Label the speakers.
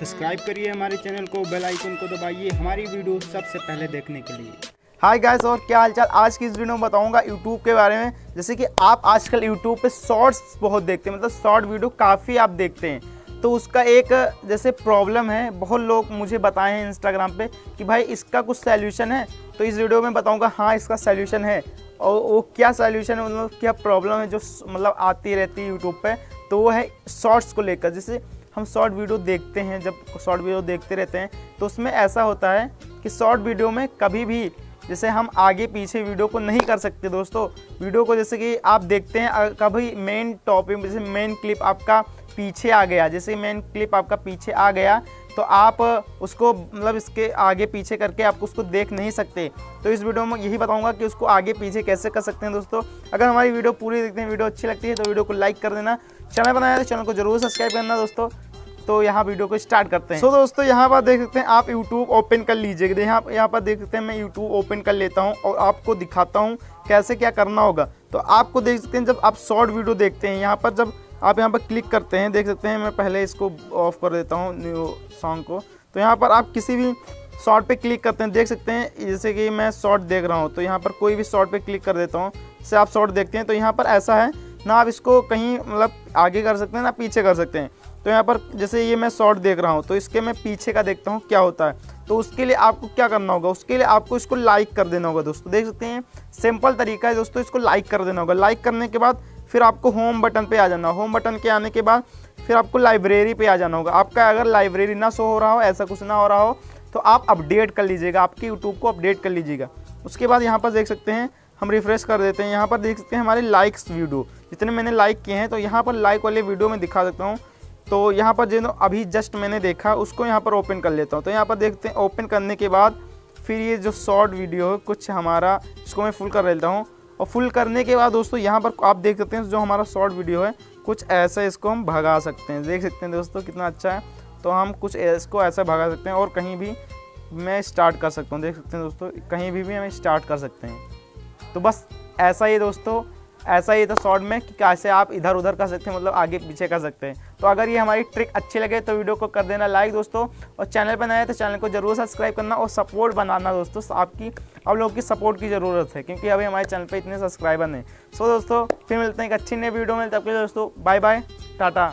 Speaker 1: Subscribe करिए हमारे channel को, बेल आइकन को दबाइए हमारी वीडियो सबसे पहले देखने के लिए।
Speaker 2: हाय गाइस, और क्या हालचाल। आज की इस वीडियो में बताऊंगा यूट्यूब के बारे में। जैसे कि आप आजकल यूट्यूब पे शॉर्ट्स बहुत देखते हैं, मतलब शॉर्ट वीडियो काफ़ी आप देखते हैं। तो उसका एक जैसे प्रॉब्लम है, बहुत लोग मुझे बताए हैं इंस्टाग्राम पे कि भाई इसका कुछ सॉल्यूशन है। तो इस वीडियो में बताऊंगा हाँ इसका सॉल्यूशन है, और वो क्या सॉल्यूशन है, मतलब क्या प्रॉब्लम है जो मतलब आती रहती है यूट्यूब पे। तो वो है शॉर्ट्स को लेकर। जैसे हम शॉर्ट वीडियो देखते हैं, जब शॉर्ट वीडियो देखते रहते हैं तो उसमें ऐसा होता है कि शॉर्ट वीडियो में कभी भी जैसे हम आगे पीछे वीडियो को नहीं कर सकते दोस्तों। वीडियो को जैसे कि आप देखते हैं, कभी मेन टॉपिक जैसे मेन क्लिप आपका पीछे आ गया, जैसे मेन क्लिप आपका पीछे आ गया तो आप उसको मतलब इसके आगे पीछे करके आप उसको देख नहीं सकते। तो इस वीडियो में यही बताऊंगा कि उसको आगे पीछे कैसे कर सकते हैं दोस्तों। अगर हमारी वीडियो पूरी देखते हैं, वीडियो अच्छी लगती है तो वीडियो को लाइक कर देना, चैनल बनाया तो चैनल को जरूर सब्सक्राइब करना दोस्तों। तो यहाँ वीडियो को स्टार्ट करते हैं। सो दोस्तों यहाँ पर देख सकते हैं आप यूट्यूब ओपन कर लीजिएगा। यहाँ पर देख सकते हैं मैं यूट्यूब ओपन कर लेता हूँ और आपको दिखाता हूँ कैसे क्या करना होगा। तो आपको देख सकते हैं जब आप शॉर्ट वीडियो देखते हैं, यहाँ पर जब आप यहाँ पर क्लिक करते हैं, देख सकते हैं मैं पहले इसको ऑफ कर देता हूँ न्यू सॉन्ग को। तो यहाँ पर आप किसी भी शॉर्ट पे क्लिक करते हैं, देख सकते हैं जैसे कि मैं शॉर्ट देख रहा हूँ तो यहाँ पर कोई भी शॉर्ट पे क्लिक कर देता हूँ। जैसे आप शॉर्ट देखते हैं तो यहाँ पर ऐसा है ना, आप इसको कहीं मतलब आगे कर सकते हैं ना पीछे कर सकते हैं। तो यहाँ पर जैसे ये मैं शॉर्ट देख रहा हूँ तो इसके मैं पीछे का देखता हूँ क्या होता है। तो उसके लिए आपको क्या करना होगा, उसके लिए आपको इसको लाइक कर देना होगा दोस्तों। देख सकते हैं सिंपल तरीका है दोस्तों, इसको लाइक कर देना होगा। लाइक करने के बाद फिर आपको होम बटन पे आ जाना। होम बटन के आने के बाद फिर आपको लाइब्रेरी पे आ जाना होगा। आपका अगर लाइब्रेरी ना शो हो रहा हो, ऐसा कुछ ना हो रहा हो तो आप अपडेट कर लीजिएगा, आपके यूट्यूब को अपडेट कर लीजिएगा। उसके बाद यहाँ पर देख सकते हैं हम रिफ्रेश कर देते हैं। यहाँ पर देख सकते हैं हमारे लाइक्स वीडियो जितने मैंने लाइक किए हैं, तो यहाँ पर लाइक वाले वीडियो में दिखा सकता हूँ। तो यहाँ पर जो अभी जस्ट मैंने देखा उसको यहाँ पर ओपन कर लेता हूँ। तो यहाँ पर देखते हैं ओपन करने के बाद फिर ये जो शॉर्ट वीडियो है कुछ हमारा, इसको मैं फुल कर लेता हूँ। और फुल करने के बाद दोस्तों यहाँ पर आप देख सकते हैं जो हमारा शॉर्ट वीडियो है कुछ ऐसा, इसको हम भगा सकते हैं। देख सकते हैं दोस्तों कितना अच्छा है। तो हम कुछ इसको ऐसा भगा सकते हैं और कहीं भी मैं स्टार्ट कर सकता हूँ। देख सकते हैं दोस्तों कहीं भी हमें स्टार्ट कर सकते हैं। तो बस ऐसा ही दोस्तों, ऐसा ही था शॉर्ट में कि कैसे आप इधर उधर कर सकते हैं, मतलब आगे पीछे कर सकते हैं। तो अगर ये हमारी ट्रिक अच्छी लगे तो वीडियो को कर देना लाइक दोस्तों, और चैनल पर नए हैं तो चैनल को जरूर सब्सक्राइब करना और सपोर्ट बनाना दोस्तों। आप लोगों की सपोर्ट की ज़रूरत है क्योंकि अभी हमारे चैनल पर इतने सब्सक्राइबर नहीं। सो दोस्तों फिर मिलते हैं एक अच्छी नई वीडियो में, तब के दोस्तों बाय बाय, टाटा।